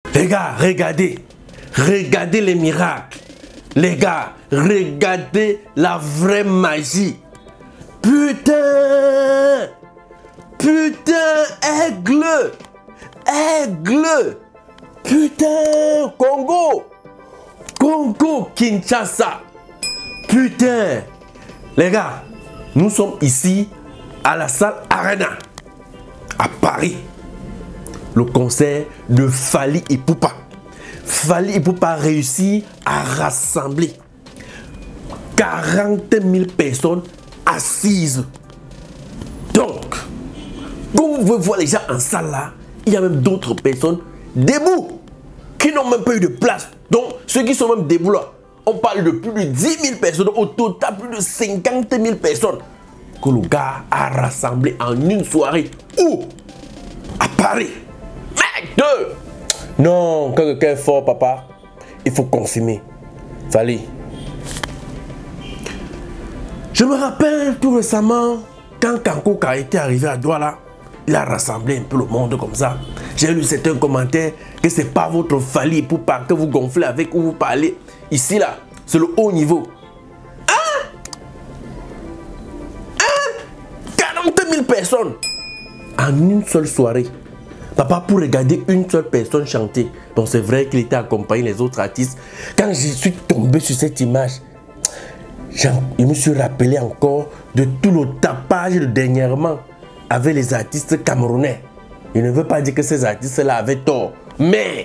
Les gars, regardez. Regardez les miracles. Les gars, regardez la vraie magie. Putain! Putain, aigle! Aigle! Putain, Congo! Congo, Kinshasa! Putain! Les gars, nous sommes ici à la salle Arena, à Paris. Le concert de Fally Ipupa. Fally Ipupa a réussi à rassembler 40 000 personnes assises. Donc, quand vous pouvez voir les gens en salle là, il y a même d'autres personnes debout qui n'ont même pas eu de place. Donc, ceux qui sont même debout là, on parle de plus de 10 000 personnes, au total plus de 50 000 personnes que le gars a rassemblé en une soirée. Où? À Paris. Mec, non, quand quelqu'un est fort, papa, il faut confirmer. Fally. Je me rappelle tout récemment, quand Kankouk a été arrivé à Douala, il a rassemblé un peu le monde comme ça. J'ai lu certains commentaires que c'est pas votre Fally Ipupa que vous gonflez avec ou vous parlez. Ici là, c'est le haut niveau. 40 000 personnes en une seule soirée. Papa, pour regarder une seule personne chanter. Bon, c'est vrai qu'il était accompagné les autres artistes. Quand je suis tombé sur cette image, je me suis rappelé encore de tout le tapage de dernièrement avec les artistes camerounais. Je ne veux pas dire que ces artistes-là avaient tort. Mais,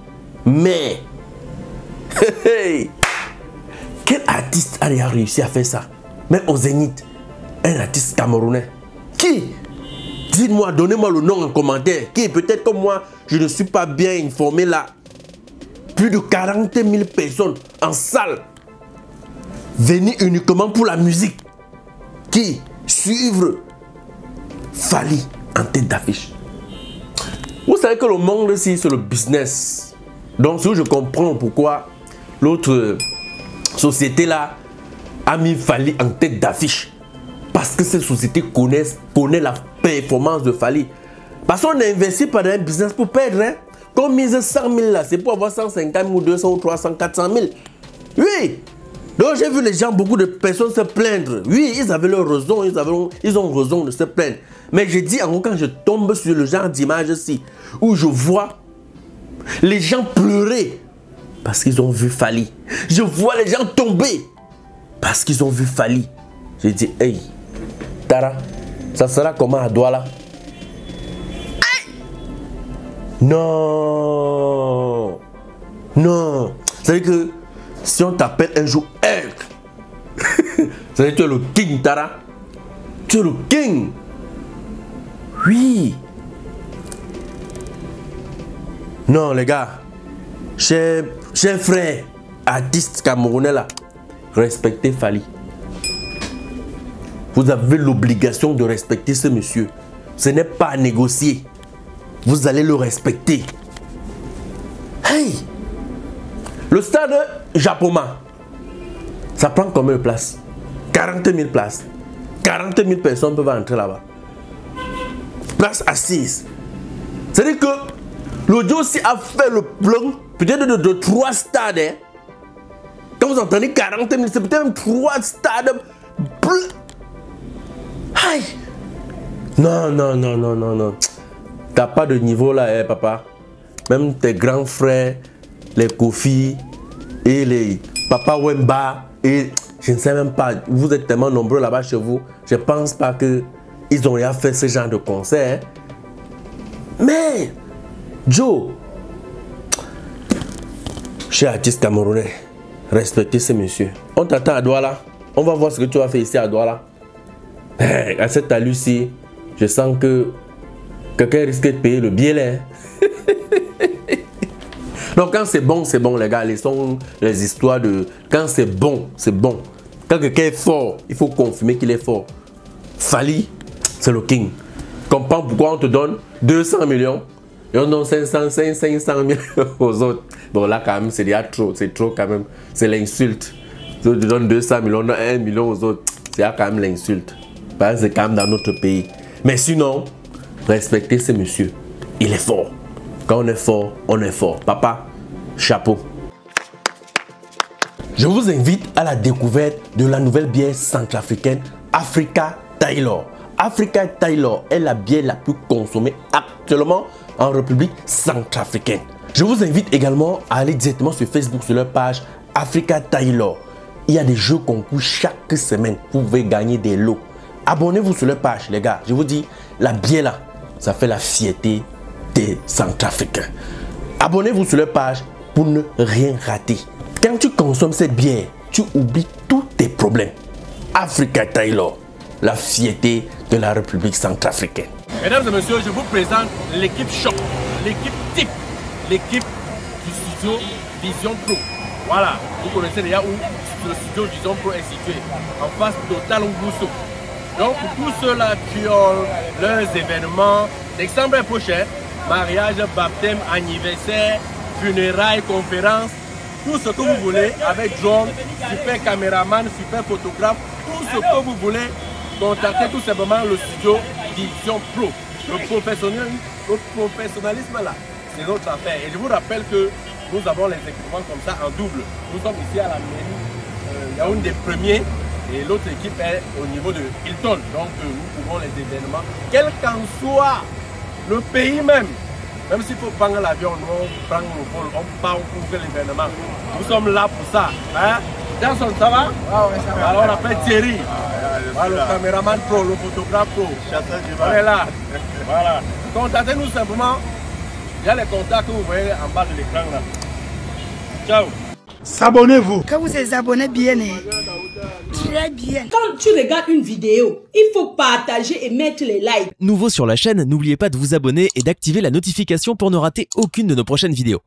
quel artiste a réussi à faire ça? Même au Zénith, un artiste camerounais. Qui? Dites-moi, donnez-moi le nom en commentaire. Qui? Peut-être comme moi, je ne suis pas bien informé là. Plus de 40 000 personnes en salle. Venir uniquement pour la musique. Qui? Suivre Fally en tête d'affiche. Vous savez que le monde ici, c'est le business. Donc, je comprends pourquoi l'autre société là a mis Fally en tête d'affiche. Parce que cette société connaît la performance de Fally. Parce qu'on a investi par un business pour perdre. Hein? Qu'on mise 100 000 là, c'est pour avoir 150 000 ou 200 ou 300, 400 000. Oui. Donc j'ai vu les gens, beaucoup de personnes se plaindre. Oui, ils avaient leur raison, ils ont raison de se plaindre. Mais je dis en gros, quand je tombe sur le genre d'image-ci, où je vois les gens pleurer parce qu'ils ont vu Fally. Je vois les gens tomber parce qu'ils ont vu Fally. Je dis, hey, Tara, ça sera comment à Douala? Non. Non. C'est-à-dire que si on t'appelle un jour Aigle, c'est-à-dire que tu es le king, Tara. Tu es le king. Oui. Non, les gars. Chers frères, artistes camerounais là, respectez Fally. Vous avez l'obligation de respecter ce monsieur. Ce n'est pas à négocier. Vous allez le respecter. Hey! Le stade Japoma, ça prend combien de places? 40 000 places. 40 000 personnes peuvent entrer là-bas. Place assise. C'est-à-dire que l'audio aussi a fait le plan, peut-être de 3 stades. Hein? Quand vous entendez 40 000, c'est peut-être même 3 stades. Aïe! Non, non, non, non, non, non. T'as pas de niveau là, hein, papa. Même tes grands frères, les Kofi et les Papa Wemba, et je ne sais même pas, vous êtes tellement nombreux là-bas chez vous, je ne pense pas qu'ils ont rien fait ce genre de concert. Mais, Joe, cher artiste camerounais, respectez ce monsieur. On t'attend à Douala. On va voir ce que tu vas faire ici à Douala. À cette allure-ci, je sens que quelqu'un risque de payer le billet là. Donc quand c'est bon, les gars. Laissons les histoires de... Quand c'est bon, c'est bon. Quand quelqu'un est fort, il faut confirmer qu'il est fort. Fally, c'est le king. Comprends pourquoi on te donne 200 millions et on donne 500 000 aux autres. Bon là quand même, c'est déjà trop. C'est trop quand même. C'est l'insulte. Si on te donne 200 millions, on donne 1 million aux autres. C'est quand même l'insulte. Parce que c'est quand même dans notre pays. Mais sinon, respectez ce monsieur. Il est fort. Quand on est fort, on est fort. Papa, chapeau. Je vous invite à la découverte de la nouvelle bière centrafricaine Africa Taylor. Africa Taylor est la bière la plus consommée actuellement en République centrafricaine. Je vous invite également à aller directement sur Facebook, sur leur page Africa Taylor. Il y a des jeux concours chaque semaine. Vous pouvez gagner des lots. Abonnez-vous sur leur page, les gars. Je vous dis, la bière là, ça fait la fierté des Centrafricains. Abonnez-vous sur leur page pour ne rien rater. Quand tu consommes cette bière, tu oublies tous tes problèmes. Africa Taylor, la fierté de la République centrafricaine. Mesdames et messieurs, je vous présente l'équipe choc, l'équipe type, l'équipe du studio Vision Pro. Voilà, vous connaissez déjà où le studio Vision Pro est situé, en face d'Hôtel Ougusso. Donc pour tous ceux-là qui ont leurs événements d'exemple prochain, mariage, baptême, anniversaire, funérailles, conférences, tout ce que vous voulez avec drone, super caméraman, super photographe, tout ce que vous voulez, contactez tout simplement le studio Vision Pro. Le professionnalisme là, c'est notre affaire. Et je vous rappelle que nous avons les équipements comme ça en double. Nous sommes ici à la mairie, il y a une des premiers et l'autre équipe est au niveau de Hilton. Donc nous couvrons les événements, quel qu'en soit le pays même. Même s'il faut prendre l'avion, nous on prend le vol, on part, on couvre l'événement. Nous sommes là pour ça. Hein? Jason, ça va? Ah ouais, ça va. Alors on appelle Thierry. Voilà, le caméraman pro, le photographe pro. On est là. Voilà. Contactez-nous simplement. Il y a les contacts que vous voyez en bas de l'écran là. Ciao. S'abonnez-vous. Quand vous êtes abonné bien, très bien. Quand tu regardes une vidéo, il faut partager et mettre les likes. Nouveau sur la chaîne, n'oubliez pas de vous abonner et d'activer la notification pour ne rater aucune de nos prochaines vidéos.